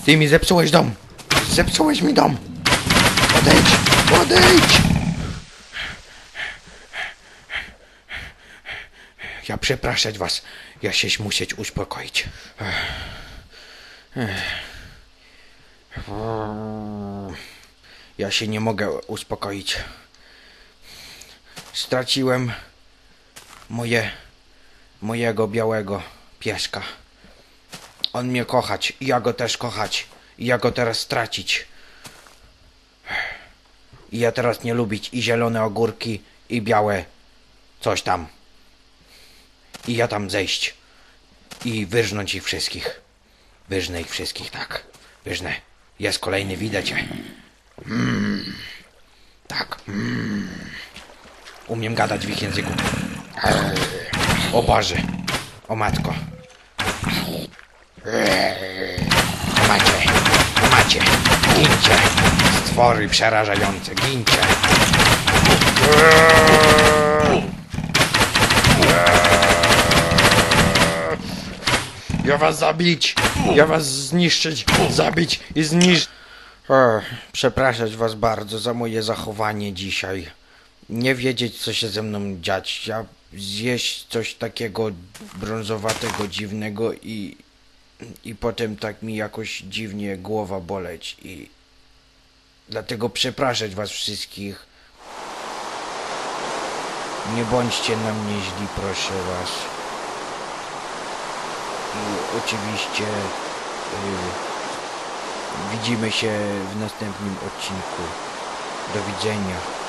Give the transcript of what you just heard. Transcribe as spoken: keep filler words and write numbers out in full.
Ty mi zepsułeś dom! Zepsułeś mi dom! Odejdź! Odejdź! Ja przepraszać was. Ja się musieć uspokoić. Ja się nie mogę uspokoić. Straciłem moje, mojego białego pieska. On mnie kochać i ja go też kochać. I ja go teraz stracić. I ja teraz nie lubić i zielone ogórki i białe coś tam. I ja tam zejść. I wyrżnąć ich wszystkich. Wyrżnę ich wszystkich, tak. Wyrżnę. Jest kolejny, widać. Mm. Tak. Mm. Umiem gadać w ich języku. O Boże. O matko. O macie. O macie. Gincie. Stwory przerażające. Gincie. Ja was zabić. Ja was zniszczyć. Zabić i zniszczyć. Przepraszać was bardzo za moje zachowanie dzisiaj. Nie wiedzieć, co się ze mną dziać. Ja zjeść coś takiego brązowatego, dziwnego i... I potem tak mi jakoś dziwnie głowa boleć i... Dlatego przepraszać was wszystkich. Nie bądźcie na mnie źli, proszę was. I oczywiście... Yy, widzimy się w następnym odcinku. Do widzenia.